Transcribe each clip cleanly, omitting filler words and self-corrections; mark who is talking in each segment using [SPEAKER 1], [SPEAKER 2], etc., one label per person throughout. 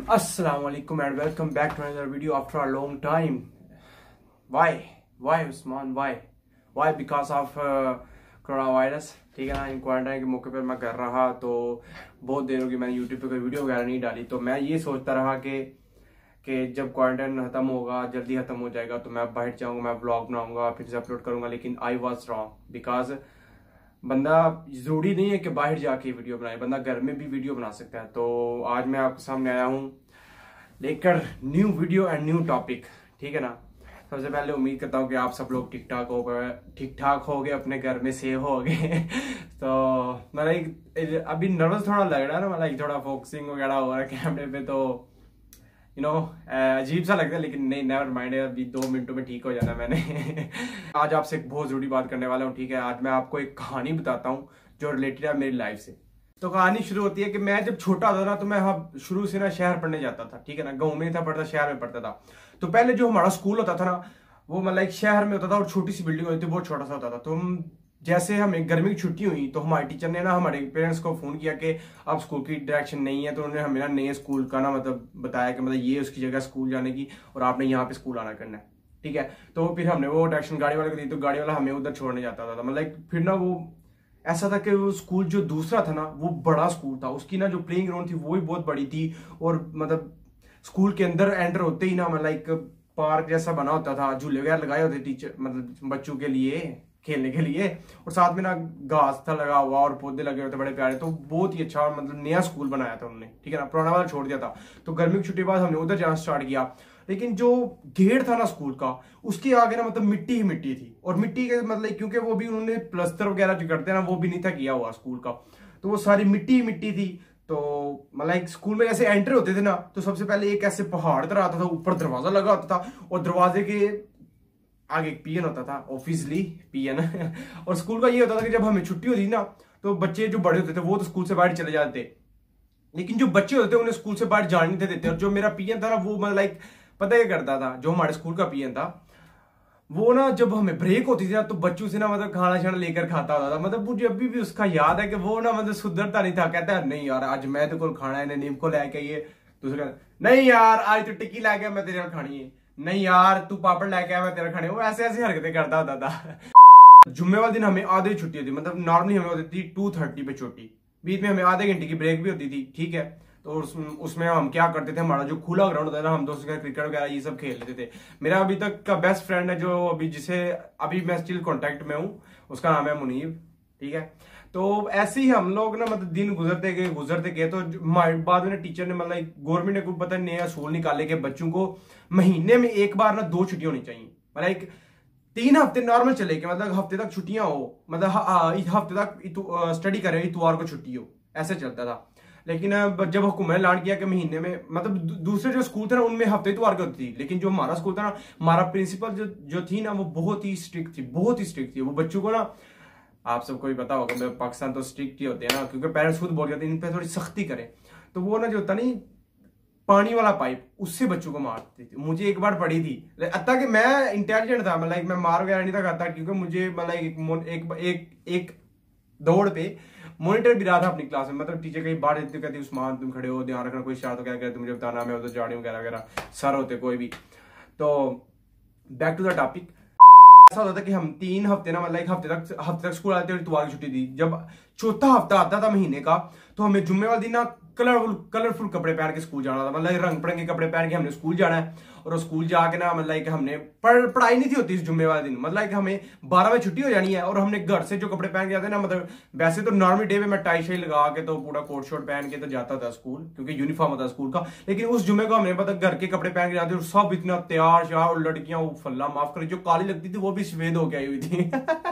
[SPEAKER 1] Assalamualaikum and welcome back to another video after a long time. Why Usman? Why? Because of coronavirus. ठीक है ना, इन quarantine के मौके पर मैं कर रहा तो बहुत देर होगी मैंने यूट्यूब पे कोई वीडियो वगैरह नहीं डाली। तो मैं ये सोचता रहा कि जब क्वारंटाइन खत्म होगा, जल्दी खत्म हो जाएगा, तो मैं बाहर जाऊंगा, मैं ब्लॉग बनाऊंगा, फिर से अपलोड करूंगा। लेकिन आई वॉज रॉन्ग बिकॉज बंदा जरूरी नहीं है कि बाहर जाके वीडियो बनाए, बंदा घर में भी वीडियो बना सकता है। तो आज मैं आपके सामने आया हूँ लेकर new video and new topic. ठीक है ना, सबसे पहले उम्मीद करता हूँ कि आप सब लोग ठीक ठाक हो गए, अपने घर में सेव हो गए। तो मतलब अभी नर्वस थोड़ा लग रहा है ना, मतलब थोड़ा फोकसिंग वगैरह हो रहा है कैमरे पे, तो अजीब सा लगता है। लेकिन नहीं, नेवर माइंड, अभी 2 मिनटों में ठीक हो जाना मैंने। आज आपसे एक बहुत जरूरी बात करने वाला हूँ। ठीक है, आज मैं आपको एक कहानी बताता हूँ जो रिलेटेड है मेरी लाइफ से। तो कहानी शुरू होती है कि मैं जब छोटा था ना, तो मैं शुरू से ना शहर पढ़ने जाता था। ठीक है ना, गाँव में था पढ़ता, शहर में पढ़ता था। तो पहले जो हमारा स्कूल होता था ना, वो मतलब एक शहर में होता था और छोटी सी बिल्डिंग होती थी, बहुत छोटा सा होता था। तो हम जैसे हमें गर्मी की छुट्टी हुई तो हमारे टीचर ने ना हमारे पेरेंट्स को फोन किया कि अब स्कूल की डायरेक्शन नहीं है। तो उन्होंने हमें ना नए स्कूल का ना मतलब बताया कि मतलब ये उसकी जगह स्कूल जाने की और आपने यहाँ पे स्कूल आना करना है। ठीक है, तो फिर हमने वो डायरेक्शन गाड़ी वाले को दी, तो गाड़ी वाला हमें उधर छोड़ने जाता था। मतलब फिर ना वो ऐसा था कि वो स्कूल जो दूसरा था ना, वो बड़ा स्कूल था, उसकी ना जो प्लेइंग ग्राउंड थी वो भी बहुत बड़ी थी। और मतलब स्कूल के अंदर एंटर होते ही ना मतलब एक पार्क जैसा बना होता था, झूले वगैरह लगाए होते टीचर मतलब बच्चों के लिए खेलने के लिए, और साथ में ना घास था लगा हुआ और पौधे लगे हुए थे बड़े प्यारे। तो बहुत ही अच्छा मतलब नया स्कूल बनाया था उन्होंने। ठीक है ना, पुराना वाला छोड़ दिया था। तो गर्मी की छुट्टी के बाद हमने उधर जाना स्टार्ट किया। लेकिन जो गेट था ना स्कूल का, उसके आगे ना मतलब मिट्टी ही मिट्टी थी। और मिट्टी के मतलब क्योंकि वो भी उन्होंने प्लस्तर वगैरह जो करते हैं ना, वो भी नहीं था किया हुआ स्कूल का, तो वो सारी मिट्टी ही मिट्टी थी। तो मतलब स्कूल में जैसे एंटर होते थे ना, तो सबसे पहले एक ऐसे पहाड़ तरह आता था, ऊपर दरवाजा लगा होता था और दरवाजे के आगे एक पीएन होता था, ऑब्वियसली पीएन। और स्कूल का ये होता था कि जब हमें छुट्टी होती ना, तो बच्चे जो बड़े होते थे वो तो स्कूल से बाहर चले जाते थे, लेकिन जो बच्चे होते थे उन्हें स्कूल से बाहर जाने नहीं देते। और जो मेरा पीएन था ना, वो मतलब पता क्या करता था, जो हमारे स्कूल का पीएन था, वो ना जब हमें ब्रेक होती थी ना, तो बच्चों से ना मतलब खाना शाना लेकर खाता होता था। मतलब मुझे अभी भी उसका याद है कि वो ना मतलब सुधरता नहीं था, कहता है नहीं यार आज मैं तो को खाना है, नीम को लेके ये, दूसरे नहीं यार आज तो टिक्की लेके मैं तेरे खानी है, नहीं यार तू पापड़ लेके आया मैं तेरा खाने। वो ऐसे ऐसे हरकतें करता होता था। जुम्मे वाले दिन हमें आधे छुट्टी होती, मतलब नॉर्मली हमें होती थी 2:30 पे छुट्टी, बीच में हमें आधे घंटे की ब्रेक भी होती थी। ठीक है, तो उसमें हम क्या करते थे, हमारा जो खुला ग्राउंड होता था ना, हम दोस्तों के क्रिकेट वगैरह ये सब खेल लेते थे। मेरा अभी तक का बेस्ट फ्रेंड है जो अभी जिसे अभी मैं स्टिल कांटेक्ट में हूँ, उसका नाम है मुनीब। ठीक है, तो ऐसे ही हम लोग ना मतलब दिन गुजरते गए। तो बाद में टीचर ने मतलब गवर्नमेंट ने कोई पता नहीं नया रूल निकाले कि बच्चों को महीने में एक बार ना 2 छुट्टी होनी चाहिए। मतलब 3 हफ्ते नॉर्मल चले कि मतलब हफ्ते तक छुट्टियां हो, मतलब हफ्ते तक स्टडी करें, इतवार को छुट्टी हो, ऐसे चलता था। लेकिन जब हुकूमत ने लॉन्च किया कि महीने में, मतलब दूसरे जो स्कूल थे ना उनमें हफ्ते इतवार की होती थी, लेकिन जो हमारा स्कूल था ना, हमारा प्रिंसिपल जो थी ना, वो बहुत ही स्ट्रिक्ट थी। वो बच्चों को ना, आप सबको भी पता होगा पाकिस्तान तो स्ट्रिक्ट ही होते हैं ना, क्योंकि पेरेंट्स खुद बोल जाते हैं इन पे थोड़ी सख्ती करें। तो वो ना जो होता नहीं पानी वाला पाइप, उससे बच्चों को मारती थी। मुझे एक बार पड़ी थी, अत्ता कि मैं इंटेलिजेंट था, मतलब मैं मार वगैरह नहीं था करता, क्योंकि मुझे मतलब एक दौड़ पे मॉनिटर भी रहा था अपनी क्लास में। मतलब टीचर कहीं बाहर देते, कहती उस्मान तुम खड़े हो, ध्यान रखना, कोई शरारत वगैरह करे तो मुझे बताना, मैं उधर जाड़ी वगैरह सर होते कोई भी। तो बैक टू द टॉपिक, ऐसा होता था कि हम 3 हफ्ते ना मतलब हफ्ते तक स्कूल आते थे, इतवार की छुट्टी थी। जब चौथा हफ्ता आता था महीने का, तो हमें जुम्मे वाले दिन ना कलरफुल कपड़े पहन के स्कूल जाना था। मतलब रंग बिरंगे कपड़े पहन के हमने स्कूल जाना है। और स्कूल जाके ना मतलब हमने पढ़ाई नहीं थी होती इस जुम्मे वाले दिन, मतलब हमें 12 बजे छुट्टी हो जानी है, और हमने घर से जो कपड़े पहन के जाते ना, मतलब वैसे तो नॉर्मल डे पे मैं टाई शाई लगा के तो पूरा कोट शोट पहन के तो जाता था स्कूल, क्योंकि यूनिफॉर्म होता स्कूल का। लेकिन उस जुम्मे को हमने पता घर के कपड़े पहन के जाते, और सब इतना तैयार श्यार, और लड़कियां वो फल्ला माफ कर जो काली लगती थी वो भी सफेद होके आई हुई थी।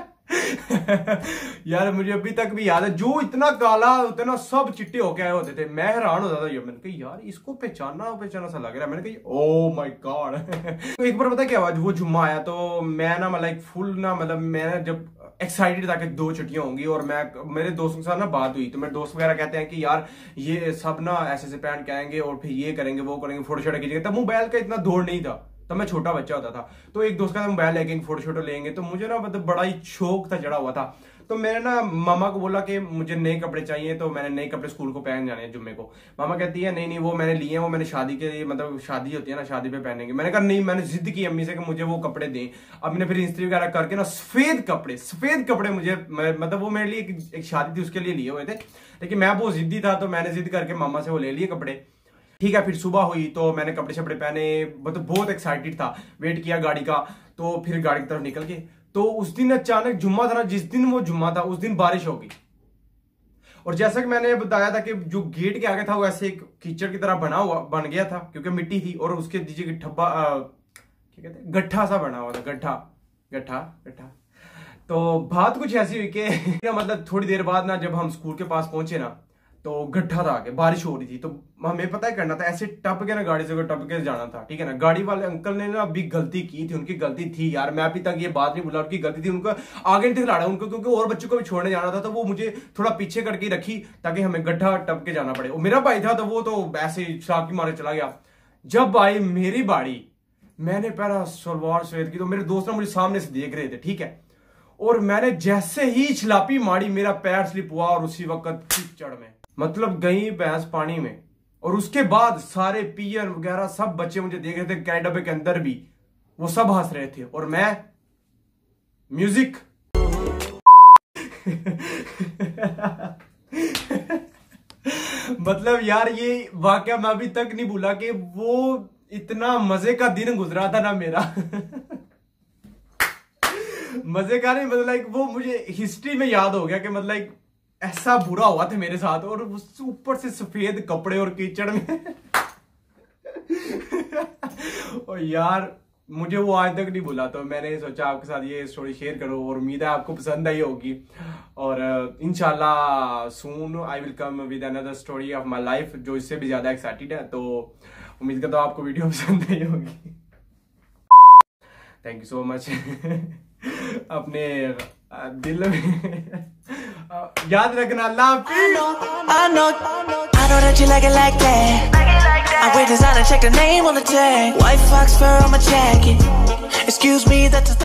[SPEAKER 1] यार मुझे अभी तक भी याद है, जो इतना काला होते ना सब चिट्टे होके आए होते थे। मैं हैरान होता था, मैंने कहा यार इसको पहचाना सा लग रहा है। मैंने कहा ओ माय गॉड। तो एक बार पता क्या हुआ, वो जुम्मा आया तो मैं ना मतलब फुल ना मतलब मैं जब एक्साइटेड था कि 2 छुट्टियां होंगी, और मेरे दोस्तों के साथ ना बात हुई, तो मेरे दोस्त वगैरह कहते हैं कि यार ये सब ना ऐसे पहन के आएंगे और फिर ये करेंगे वो करेंगे, फोटो शोटो खींचेंगे। तब मोबाइल का इतना दौड़ नहीं था, तब मैं छोटा बच्चा होता था। तो एक दोस्त का मोबाइल लेके फोटो शोटो लेंगे, तो मुझे ना मतलब बड़ा ही शौक था चढ़ा हुआ था। तो मैंने ना मामा को बोला कि मुझे नए कपड़े चाहिए, तो मैंने नए कपड़े स्कूल को पहन जाने हैं जुम्मे को। मामा कहती है नहीं नहीं वो मैंने लिए हैं, वो मैंने शादी के लिए, मतलब शादी होती है ना, शादी पे पहनेंगे। मैंने कहा नहीं, मैंने जिद की अम्मी से कि मुझे वो कपड़े दें। अब मैंने फिर इस्त्री वगैरह करके ना सफेद कपड़े मुझे, मतलब वो मेरे लिए एक शादी थी उसके लिए लिए हुए थे, लेकिन मैं बहुत जिद्दी था तो मैंने जिद करके मामा से वो ले लिए कपड़े। ठीक है, फिर सुबह हुई तो मैंने कपड़े शपड़े पहने, मतलब बहुत एक्साइटेड था, वेट किया गाड़ी का। तो फिर गाड़ी की तरफ निकल गए, तो उस दिन अचानक जुम्मा था ना, जिस दिन वो जुम्मा था उस दिन बारिश हो गई। और जैसा कि मैंने बताया था कि जो गेट के आगे था वो ऐसे एक कीचड़ की तरह बन गया था, क्योंकि मिट्टी थी और उसके नीचे की ठब्बा क्या कहते हैं, गड्ढा सा बना हुआ था, गड्ढा। तो बात कुछ ऐसी हुई कि मतलब थोड़ी देर बाद ना जब हम स्कूल के पास पहुंचे ना, तो गड्ढा था आगे, बारिश हो रही थी, तो हमें पता है करना था ऐसे टप के ना, गाड़ी से टप के जाना था, ठीक है ना। गाड़ी वाले अंकल ने ना अभी गलती की थी, उनकी गलती थी यार, मैं अभी तक ये बात नहीं भूला, उनकी गलती थी, उनको आगे नहीं दिखला रहा उनको, क्योंकि और बच्चों को भी छोड़ने जाना था, तो वो मुझे थोड़ा पीछे करके रखी ताकि हमें गड्ढा टप के जाना पड़े। और मेरा भाई था तो वो तो ऐसे शाकी मारे चला गया। जब आई मेरी बाड़ी, मैंने पहला सलवार सफेद की, तो मेरे दोस्त मुझे सामने से देख रहे थे, ठीक है, और मैंने जैसे ही छलापी मारी मेरा पैर स्लिप हुआ और उसी वक्त कीचड़ में, मतलब गई भैंस पानी में। और उसके बाद सारे पियर वगैरह सब बच्चे मुझे देख रहे थे, कैट डब्बे के अंदर भी वो सब हंस रहे थे, और मैं म्यूजिक मतलब यार ये वाकया मैं अभी तक नहीं भूला कि वो इतना मजे का दिन गुजरा था ना मेरा। मजे का नहीं, मतलब लाइक वो मुझे हिस्ट्री में याद हो गया कि मतलब लाइक ऐसा बुरा हुआ था मेरे साथ, और ऊपर से सफेद कपड़े और कीचड़ में। और यार मुझे वो आज तक नहीं भूला, तो मैंने सोचा आपके साथ ये स्टोरी शेयर करूं, और उम्मीद है आपको पसंद आई होगी। और इंशाल्लाह soon I will come with another story of my life, जो इससे भी ज्यादा एक्साइटेड है। तो उम्मीद करता हूं आपको वीडियो पसंद आई होगी। Thank you so much. अपने दिल में याद रखना, अल्लाह हाफिज़। I know that you like it like that. I wear designer, check the name on the tag. White fox fur on my jacket. Excuse me, that's